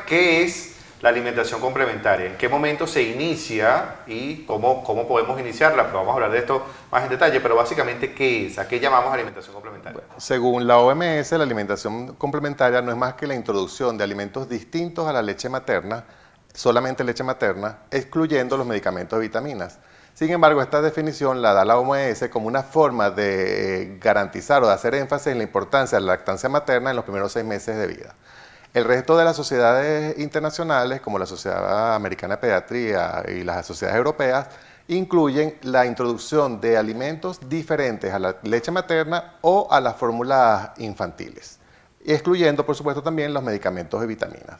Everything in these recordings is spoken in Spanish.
¿qué es la alimentación complementaria? ¿En qué momento se inicia y cómo podemos iniciarla? Pero vamos a hablar de esto más en detalle, pero básicamente, ¿qué es? ¿A qué llamamos alimentación complementaria? Bueno, según la OMS, la alimentación complementaria no es más que la introducción de alimentos distintos a la leche materna, solamente leche materna, excluyendo los medicamentos de vitaminas. Sin embargo, esta definición la da la OMS como una forma de garantizar o de hacer énfasis en la importancia de la lactancia materna en los primeros 6 meses de vida. El resto de las sociedades internacionales, como la Sociedad Americana de Pediatría y las sociedades europeas, incluyen la introducción de alimentos diferentes a la leche materna o a las fórmulas infantiles, excluyendo, por supuesto, también los medicamentos de vitaminas.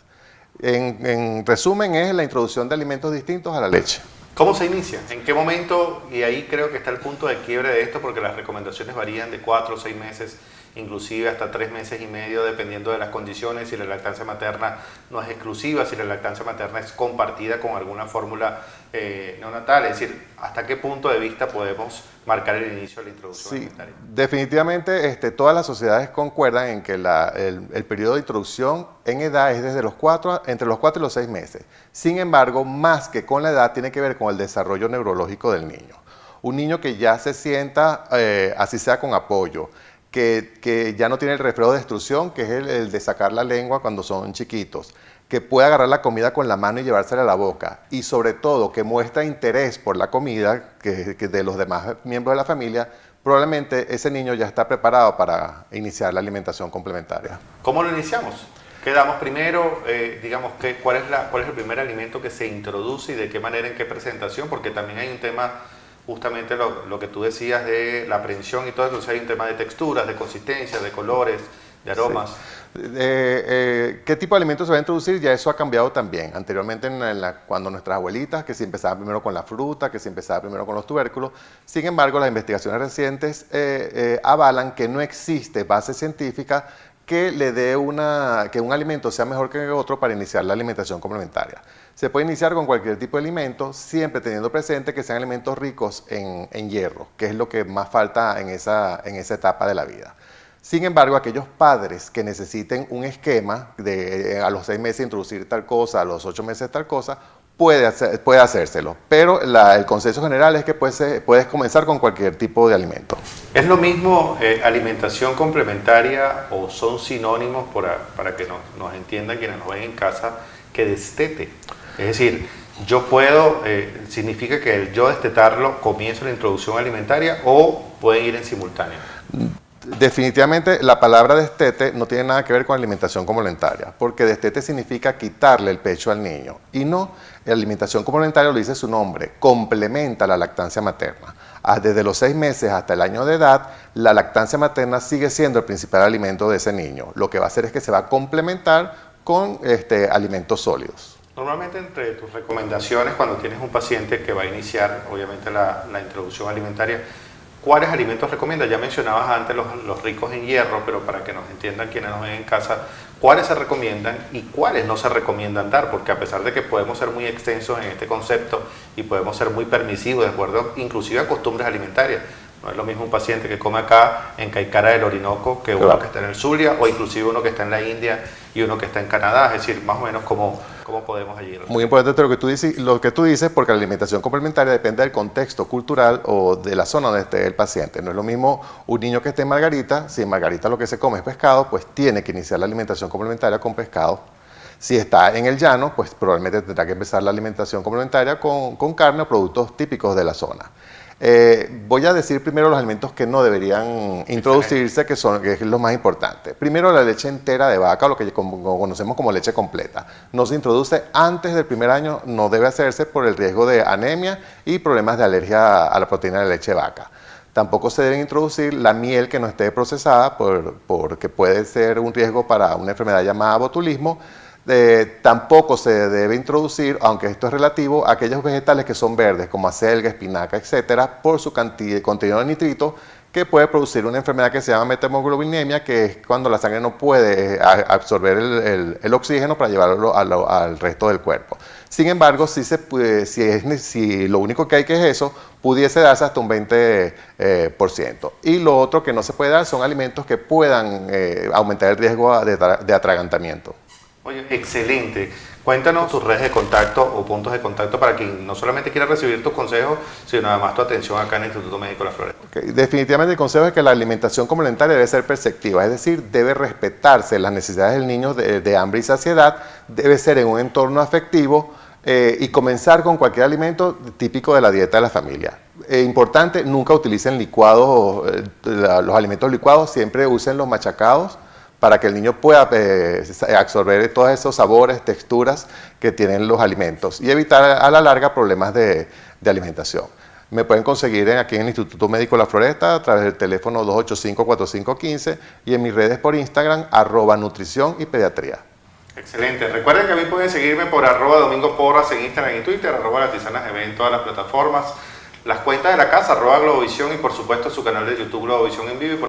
En resumen, es la introducción de alimentos distintos a la leche. ¿Cómo se inicia? ¿En qué momento? Y ahí creo que está el punto de quiebre de esto, porque las recomendaciones varían de 4 o 6 meses, inclusive hasta 3 meses y medio, dependiendo de las condiciones, si la lactancia materna no es exclusiva, si la lactancia materna es compartida con alguna fórmula neonatal. Es decir, ¿hasta qué punto de vista podemos marcar el inicio de la introducción alimentaria? Definitivamente todas las sociedades concuerdan en que el periodo de introducción en edad es desde entre los 4 y los 6 meses. Sin embargo, más que con la edad, tiene que ver con el desarrollo neurológico del niño. Un niño que ya se sienta, así sea con apoyo, que ya no tiene el reflejo de extrusión, que es el de sacar la lengua cuando son chiquitos, que puede agarrar la comida con la mano y llevársela a la boca, y sobre todo que muestra interés por la comida que de los demás miembros de la familia, probablemente ese niño ya está preparado para iniciar la alimentación complementaria. ¿Cómo lo iniciamos? ¿Qué damos primero? Digamos, ¿cuál es el primer alimento que se introduce y de qué manera, en qué presentación? Porque también hay un tema, justamente lo que tú decías de la aprehensión y todo eso, o sea, hay un tema de texturas, de consistencia, de colores, de aromas. Sí. ¿Qué tipo de alimentos se va a introducir? Ya eso ha cambiado también. Anteriormente, cuando nuestras abuelitas, que se empezaba primero con la fruta, que se empezaba primero con los tubérculos. Sin embargo, las investigaciones recientes avalan que no existe base científica que le dé que un alimento sea mejor que otro para iniciar la alimentación complementaria. Se puede iniciar con cualquier tipo de alimento, siempre teniendo presente que sean alimentos ricos en hierro, que es lo que más falta en esa etapa de la vida. Sin embargo, aquellos padres que necesiten un esquema de a los 6 meses introducir tal cosa, a los 8 meses tal cosa, puede hacérselo. Pero el consenso general es que puedes comenzar con cualquier tipo de alimento. ¿Es lo mismo alimentación complementaria o son sinónimos para que nos entiendan quienes nos ven en casa que destete? Es decir, yo puedo, significa que el yo destetarlo comienzo la introducción alimentaria o pueden ir en simultáneo. Definitivamente la palabra destete no tiene nada que ver con alimentación complementaria, porque destete significa quitarle el pecho al niño y no, la alimentación complementaria lo dice su nombre, complementa la lactancia materna. Desde los 6 meses hasta el año de edad, la lactancia materna sigue siendo el principal alimento de ese niño. Lo que va a hacer es que se va a complementar con alimentos sólidos. Normalmente entre tus recomendaciones cuando tienes un paciente que va a iniciar obviamente la introducción alimentaria, ¿cuáles alimentos recomiendas? Ya mencionabas antes los ricos en hierro, pero para que nos entiendan quienes nos ven en casa, ¿cuáles se recomiendan y cuáles no se recomiendan dar? Porque a pesar de que podemos ser muy extensos en este concepto y podemos ser muy permisivos de acuerdo inclusive a costumbres alimentarias, no es lo mismo un paciente que come acá en Caicara del Orinoco que uno que está en el Zulia o inclusive uno que está en la India y uno que está en Canadá, es decir, más o menos cómo podemos allí. Muy importante lo que tú dices, porque la alimentación complementaria depende del contexto cultural o de la zona donde esté el paciente. No es lo mismo un niño que esté en Margarita, si en Margarita lo que se come es pescado, pues tiene que iniciar la alimentación complementaria con pescado. Si está en el llano, pues probablemente tendrá que empezar la alimentación complementaria con carne o productos típicos de la zona. Voy a decir primero los alimentos que no deberían introducirse, que es lo más importante. Primero, la leche entera de vaca, lo que conocemos como leche completa. No se introduce antes del primer año, no debe hacerse por el riesgo de anemia y problemas de alergia a la proteína de leche de vaca. Tampoco se debe introducir la miel que no esté procesada porque puede ser un riesgo para una enfermedad llamada botulismo. Tampoco se debe introducir, aunque esto es relativo, a aquellos vegetales que son verdes, como acelga, espinaca, etcétera, por su contenido de nitrito, que puede producir una enfermedad que se llama metamoglobinemia, que es cuando la sangre no puede absorber el oxígeno para llevarlo al resto del cuerpo. Sin embargo, si lo único que hay que es eso, pudiese darse hasta un 20%. Y lo otro que no se puede dar son alimentos que puedan aumentar el riesgo de atragantamiento. Oye, excelente. Cuéntanos tus redes de contacto o puntos de contacto para quien no solamente quiera recibir tus consejos, sino además tu atención acá en el Instituto Médico La Floresta. Okay. Definitivamente el consejo es que la alimentación complementaria debe ser perceptiva, es decir, debe respetarse las necesidades del niño de hambre y saciedad, debe ser en un entorno afectivo y comenzar con cualquier alimento típico de la dieta de la familia. Importante, nunca utilicen licuados, los alimentos licuados, siempre usen los machacados, para que el niño pueda absorber todos esos sabores, texturas que tienen los alimentos y evitar a la larga problemas de alimentación. Me pueden conseguir aquí en el Instituto Médico La Floresta a través del teléfono 285-4515 y en mis redes por Instagram, @nutrición y pediatría. Excelente. Recuerden que a mí pueden seguirme por @domingoporras en Instagram y Twitter, @latisanas en todas las plataformas, las cuentas de la casa, @globovisión y por supuesto su canal de YouTube Globovisión en vivo.